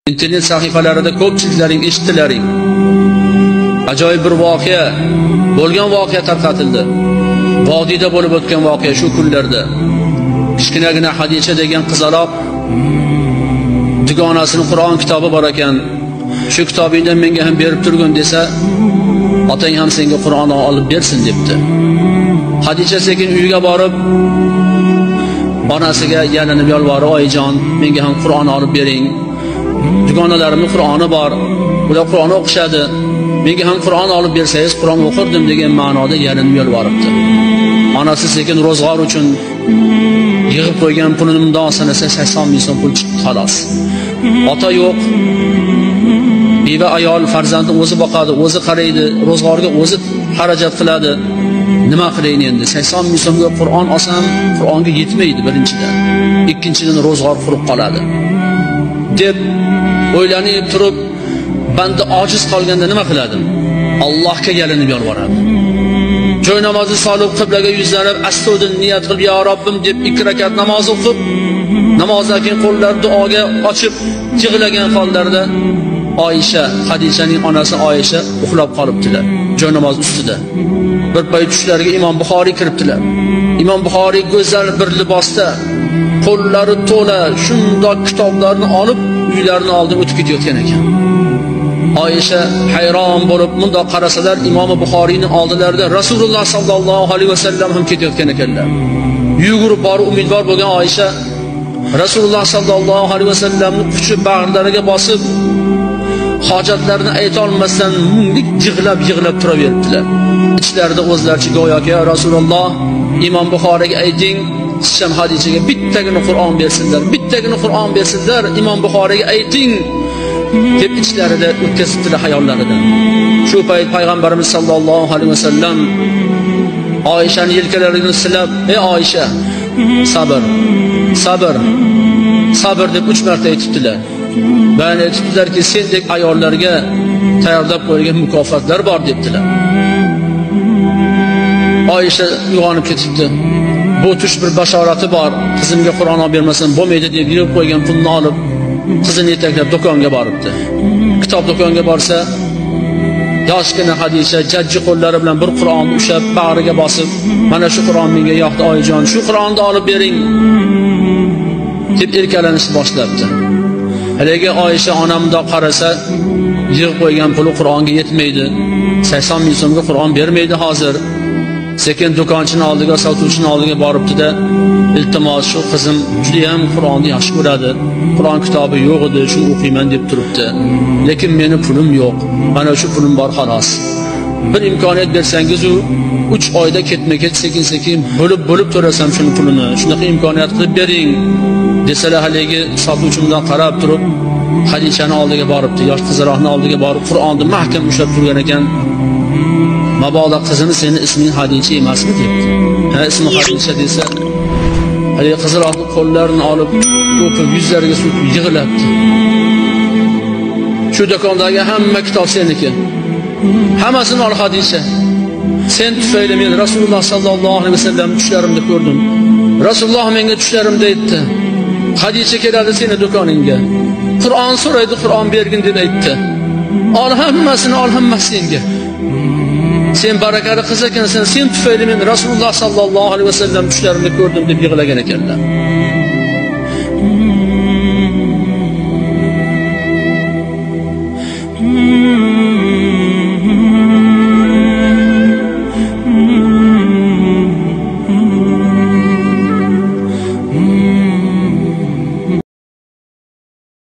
İnternet sahifalarida ko'pchiliklaring eshitdilaring. Ajoyib bir voqea, bo'lgan voqea tarqatildi. Vodiyda bo'lib o'tgan voqea shu kunlarda. Kichkinagina Hadicha degan qizaloq dugonasining Qur'on kitobi bor ekan. Shu kitobingdan menga ham berib turgin desa, otang ham senga Qur'onni olib bersin debdi. Hadicha sekin uyiga borib, onasiga yalinib yolvorib, "Oyijon, menga ham Qur'onni olib bering. Dugonalarimning Qur'oni bor. Ular Qur'onni o'qishadi. Menga ham Qur'on olib bersangiz, Qur'on o'qirdim" degan ma'noda yalinib yolvoribdi. Onasi sekin ro'zg'or uchun yig'ib qo'ygan pulini mundoq sanasa 80 ming so'm pul chiqdi xolos. Ota yo'q. Beva ayol farzandni o'zi boqadi, o'zi qaraydi, ro'zg'orga o'zi xarajat qiladi. Nima qilayin endi? 80 ming so'mga Qur'on olsam, Qur'onga yetmaydi birinchidan. Ikkinchidan ro'zg'or qurib qoladi. deb o'ylanib turib, banda ojiz qolganda nima qiladim? Allohga yalinib yolvoradi. Joy namozni solib qiblaga yuzlanib, astudin niyat qilib, "Ya Robbim" deb 2 rakat namoz o'qib, namozdan keyin qo'llarni duoga ochib, yig'lagan hollarda Oyisha, Hadichaning onasi Oyisha uxlab qolibdilar. Joy namoz ustida. Bir payt tushlariga Imom Buxoriy kiribdilar. Imom Buxoriy go'zal bir libosda, qo'llari to'la shundoq kitoblarni olib, uylarining oldidan o'tib ketayotgan ekan. Oyisha hayron bo'lib bundoq qarasalar, Imom Buxoriyning oldilarida Rasululloh sallallohu alayhi vasallam ham ketayotgan ekanlar. Yugurib borib umidvor bo'lgan Oyisha Rasululloh sallallohu alayhi vasallamni quchib bag'rlariga bosib, hojatlarini ayta olmasdan munglik yig'lab turaverdilar. İchlarida o'zlaricha go'yoki, "Ya Rasululloh, Imom Buxoriyga ayting, siz ham Hadichaga bittagina Qur'on bersinlar, Imom Buxoriyga ayting" deb ichlarida o'tkazibdilar hayollaridan. Shu payt payg'ambarimiz sallallohu alayhi vasallam Oyishani yelkalaridan silab, "Ey Oyisha, sabr deb 3 marta aytibdilar. Ba'ni aytibdilarki, sendek ayollarga tayyorlab qo'yilgan mukofotlar bor" debdilar. Oyisha uyg'onib ketibdi. Bu tush bir bashorati bor. Qizimga Qur'on olib bermasam bo'lmaydi deb yurib qo'ygan pulni olib, qizini yetaklab do'konga boribdi. Kitob do'konga borsa, yoshgina Hadicha jajji qo'llari bilan bir Qur'onni ushlab, bag'riga bosib, "Mana shu Qur'on menga yoqdi oyijon, shu Qur'onni olib bering" deb erkalanishni boshlabdi. Haligi Oyisha onamda qarasa, yig'ib qo'ygan puli Qur'onga yetmaydi. 80 ming so'mga Qur'on bermaydi hozir. Sekin do'konchining oldiga, sotuvchining oldiga boribdi-da, "Iltimos, shu qizim juda ham Qur'onni yaxshi ko'radi. Qur'on kitobi yo'q edi, shuni o'qiyman deb turibdi. Lekin meni pulim yo'q. Mana shu pulim bor xolos. Bir imkoniyat bersangiz-u, 3 oyda ketma-ket sekin bo'lib to'lasam shuni pulini. Shunaqa imkoniyat qilib bering" desalar, haligi sotuvchimdan qarab turib, Hadichaning oldiga boribdi, yosh qizaloqning oldiga borib, Qur'onni mahkam ushlab turgan ekan. "Mabodo qizini, seni isming Hadicha emasmi?" debdi. "Ha, ismi Hadicha" desa, haligi qizaloqning qo'llarini olib, o'pib, yuzlariga surtib yig'labdi. "Shu do'kondagi hamma kitob seniki. Hammasini ol Hadicha. Sen tufayli men Rasululloh sallallohu alayhi vasallam tushlarimda ko'rdim. Rasululloh menga tushlarimda aytdi. Hadicha keladi seni do'koningga. Qur'on so'raydi, Qur'on bergin deb aytdi. Ol hammasini, ol hammasi senga. Sen barakali qiz ekansan, sen tufayli men Rasululloh sallallohu alayhi vasallam tushlarimda ko'rdim" deb yig'lagan ekanlar.